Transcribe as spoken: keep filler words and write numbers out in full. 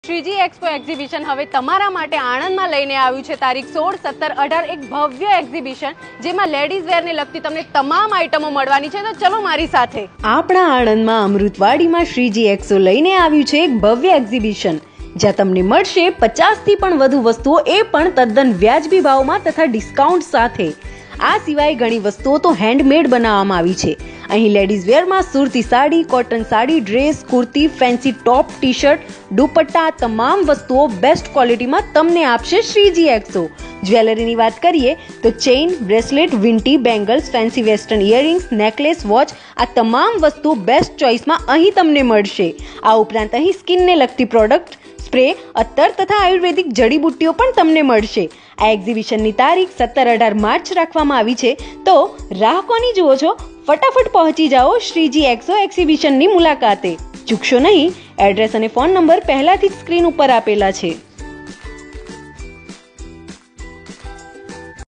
Shriji expo exhibition હવે તમારા માટે આણંદમાં લઈને આવ્યું છે તારીખ સોળ સત્તર અઢાર એક ભવ્ય એક્ઝિબિશન જેમાં લેડીઝ વેરને લગતી તમને તમામ આઇટમો મળવાની છે. તો ચલો મારી સાથે. આપણા આણંદમાં અમૃતવાડીમાં શ્રીજી એક્સપો લઈને આવ્યું છે એક ભવ્ય એક્ઝિબિશન જ્યાં તમને મળશે પચાસ થી પણ વધુ વસ્તુઓ, એ પણ તદ્દન વ્યાજબી ભાવમાં તથા ડિસ્કાઉન્ટ સાથે. આ સિવાય ઘણી વસ્તુઓ તો હેન્ડમેડ બનાવવામાં આવી છે. અહીં લેડીઝ વેરમાં સુરતી sari, cotton sari, dress, kurti, fancy top, T shirt, dupatta તમામ વસ્તુઓ બેસ્ટ ક્વોલિટીમાં તમને આપશે શ્રીજી એક્સો. જ્વેલરીની વાત કરીએ તો ચેઇન, બ્રેસલેટ, વિન્ટી, bangles, fancy western earrings, necklace, watch આ તમામ વસ્તુઓ બેસ્ટ ચોઇસમાં અહીં તમને મળશે. આ ઉપરાંત અહીં સ્કિનને લગતી પ્રોડક્ટ, સ્પ્રે, અત્તર તથા આયુર્વેદિક જડીબુટ્ટીઓ પણ તમને મળશે. આ એક્ઝિબિશનની તારીખ સત્તર અઢાર માર્ચ રાખવામાં આવી છે. તો રાહ કોની જુઓ છો? ફટાફટ પહોંચી જાઓ શ્રીજી એક્સો એક્ઝિબિશનની મુલાકાતે. ચૂકશો નહીં. એડ્રેસ અને ફોન નંબર પહેલાથી જ સ્ક્રીન ઉપર આપેલા છે.